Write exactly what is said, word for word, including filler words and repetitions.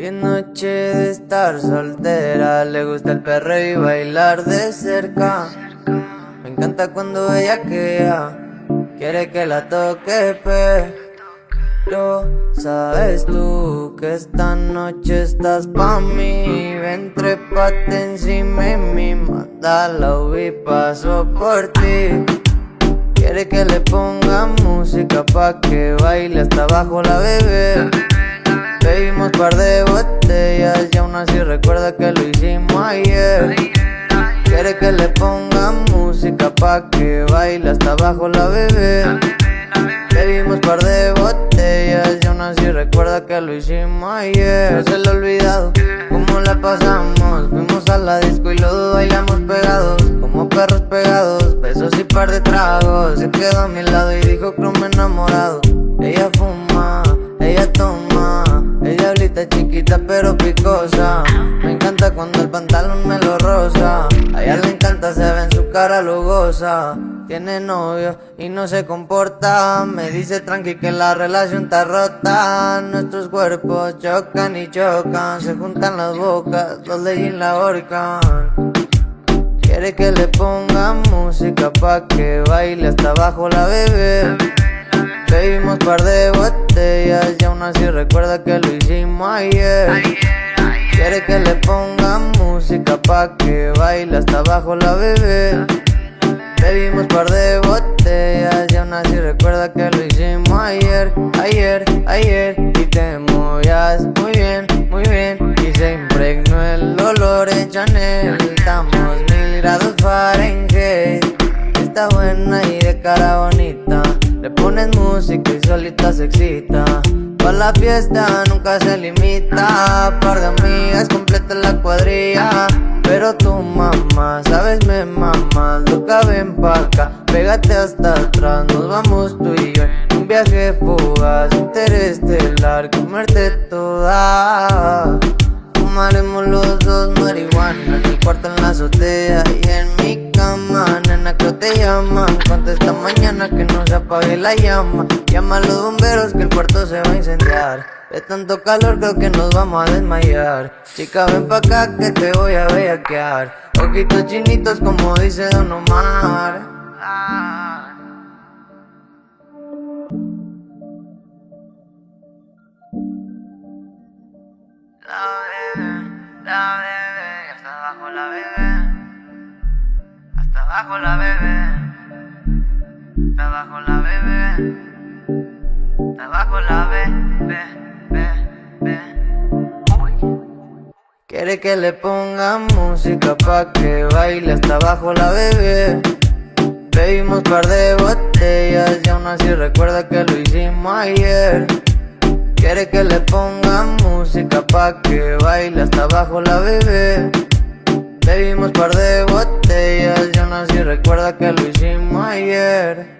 Hoy es noche de estar soltera, le gusta el perreo y bailar de cerca. Me encanta cuando ella queda, quiere que la toque, pero sabes tú que esta noche estás pa' mí. Ven, trépate encima de mí, mátala y paso por ti. Quiere que le ponga música pa' que baile hasta abajo la bebé. Bebimos par de botellas y aún así recuerda que lo hicimos ayer. Quiere que le ponga música pa' que baile hasta abajo la bebé. Bebimos par de botellas y aún así recuerda que lo hicimos ayer. No se le ha olvidado cómo la pasamos. Fuimos a la disco y los bailamos pegados, como perros pegados, besos y par de tragos. Se quedó a mi lado y dijo que no me he enamorado. Ella fuma, ella toma, ella hablita chiquita pero picosa. Me encanta cuando el pantalón me lo roza. A ella le encanta, se ve en su cara lugosa. Tiene novio y no se comporta. Me dice tranqui que la relación está rota. Nuestros cuerpos chocan y chocan. Se juntan las bocas, los de jean la ahorcan. Quiere que le ponga música pa' que baile hasta abajo la bebé. Bebimos par de botellas y aún así recuerda que lo hicimos ayer. Quiere que le ponga música pa' que baile hasta abajo la bebé. Bebimos par de botellas y aún así recuerda que lo hicimos ayer, ayer, ayer. Y te movías muy bien, muy bien, y se impregnó el olor de Chanel. Estamos mil grados Fahrenheit. Está buena y de cara bonita. Le pones música y solita se excita. Pa' la fiesta nunca se limita. Par de amigas completa la cuadrilla. Pero tu mamá, sabes, me mamas. Loca, ven pa' acá, pégate hasta atrás. Nos vamos tú y yo en un viaje fugaz, interestelar, comerte toda. Fumaremos los dos marihuana en el cuarto, en la azotea y en mi cama. Nena, que te llaman, contesta mañana que no se apague la llama. Llama a los bomberos que el cuarto se va a incendiar. De tanto calor creo que nos vamos a desmayar. Chica, ven pa' acá que te voy a bellaquear. Ojitos chinitos como dice Don Omar. Ah. La bebé, la bebé, hasta abajo la bebé. Hasta abajo la bebé. Hasta abajo la bebé. Hasta abajo la bebé. Quiere que le ponga música pa' que baile hasta abajo la bebé. Bebimos par de botellas y aún así recuerda que lo hicimos ayer. Quiere que le ponga música pa' que baile hasta abajo la bebé. Bebimos par de botellas y aún así recuerda que lo hicimos ayer.